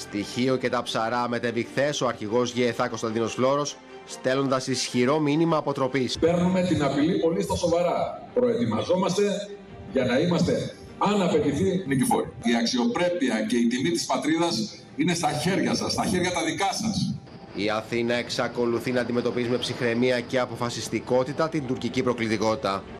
Στοιχείο και τα ψαρά μετέβη χθες ο αρχηγός ΓΕΘΑ Κωνσταντίνος Φλόρος, στέλνοντας ισχυρό μήνυμα αποτροπής. Παίρνουμε την απειλή πολύ στα σοβαρά. Προετοιμαζόμαστε για να είμαστε, αν απαιτηθεί, νικηφόροι. Η αξιοπρέπεια και η τιμή της πατρίδας είναι στα χέρια σας, στα χέρια τα δικά σας. Η Αθήνα εξακολουθεί να αντιμετωπίζει με ψυχραιμία και αποφασιστικότητα την τουρκική προκλητικότητα.